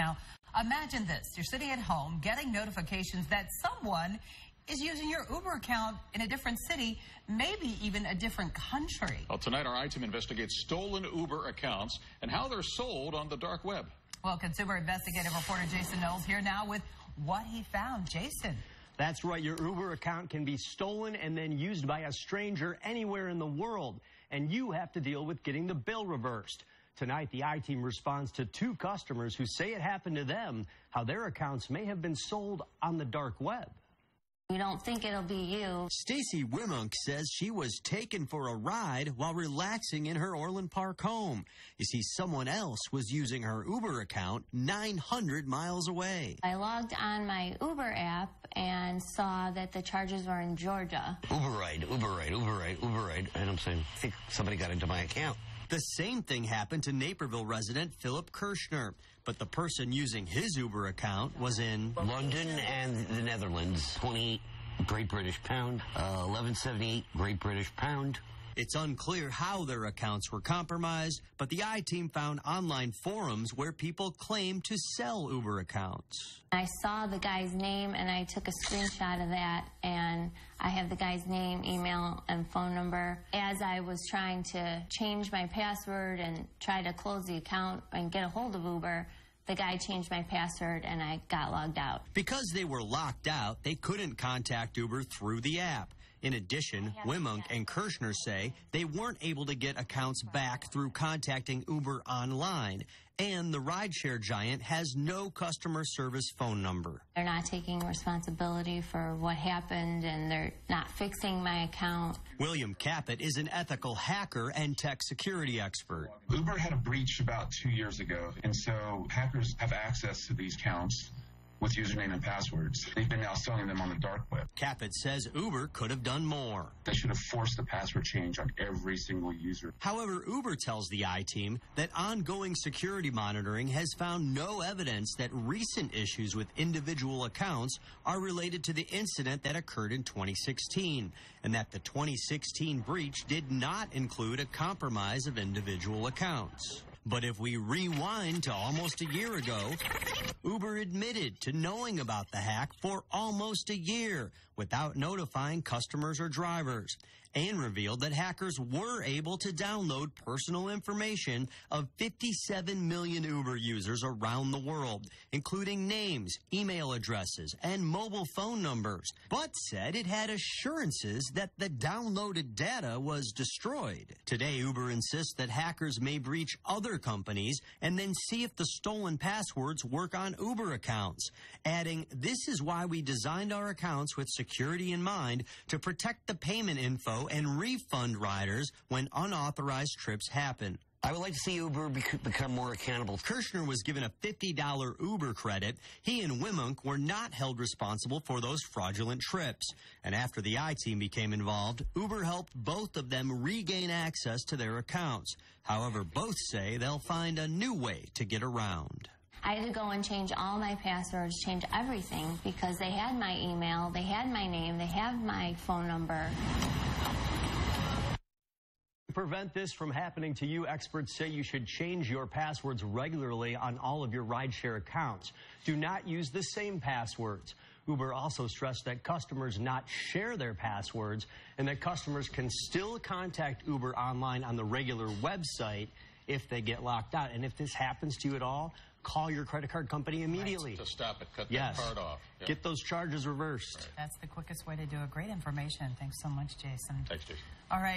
Now, imagine this. You're sitting at home getting notifications that someone is using your Uber account in a different city, maybe even a different country. Well, tonight our I-Team investigates stolen Uber accounts and how they're sold on the dark web. Well, consumer investigative reporter Jason Knowles here now with what he found. Jason. That's right. Your Uber account can be stolen and then used by a stranger anywhere in the world. And you have to deal with getting the bill reversed. Tonight, the I-Team responds to 2 customers who say it happened to them, how their accounts may have been sold on the dark web. We don't think it'll be you. Stacy Wimunk says she was taken for a ride while relaxing in her Orland Park home. You see, someone else was using her Uber account 900 miles away. I logged on my Uber app and saw that the charges were in Georgia. Uber ride. And I'm saying, I think somebody got into my account. The same thing happened to Naperville resident Philip Kirschner, but the person using his Uber account was in London and the Netherlands. 28 Great British Pound, 1178 Great British Pound. It's unclear how their accounts were compromised, but the I-Team found online forums where people claim to sell Uber accounts. I saw the guy's name and I took a screenshot of that, and I have the guy's name, email, and phone number. As I was trying to change my password and try to close the account and get a hold of Uber, the guy changed my password and I got logged out. Because they were locked out, they couldn't contact Uber through the app. In addition, Wimunk and Kirschner say they weren't able to get accounts back through contacting Uber online, and the rideshare giant has no customer service phone number. They're not taking responsibility for what happened, and they're not fixing my account. William Caput is an ethical hacker and tech security expert. Uber had a breach about 2 years ago, and so hackers have access to these accounts with username and passwords. They've been now selling them on the dark web. Caput says Uber could have done more. They should have forced the password change on every single user. However, Uber tells the I-Team that ongoing security monitoring has found no evidence that recent issues with individual accounts are related to the incident that occurred in 2016, and that the 2016 breach did not include a compromise of individual accounts. But if we rewind to almost a year ago, Uber admitted to knowing about the hack for almost a year without notifying customers or drivers, and revealed that hackers were able to download personal information of 57 million Uber users around the world, including names, email addresses, and mobile phone numbers, but said it had assurances that the downloaded data was destroyed. Today, Uber insists that hackers may breach other companies and then see if the stolen passwords work on Uber accounts, adding, "This is why we designed our accounts with security in mind to protect the payment info and refund riders when unauthorized trips happen." I would like to see Uber become more accountable. Kirschner was given a $50 Uber credit. He and Wimunk were not held responsible for those fraudulent trips. And after the I-Team became involved, Uber helped both of them regain access to their accounts. However, both say they'll find a new way to get around. I had to go and change all my passwords, change everything, because they had my email, they had my name, they have my phone number. To prevent this from happening to you, experts say you should change your passwords regularly on all of your rideshare accounts. Do not use the same passwords. Uber also stressed that customers not share their passwords and that customers can still contact Uber online on the regular website if they get locked out. And if this happens to you at all, call your credit card company immediately. To stop it, cut yes. that card off. Yeah. Get those charges reversed. That's the quickest way to do it. Great information. Thanks so much, Jason. Thanks, Jason. All right.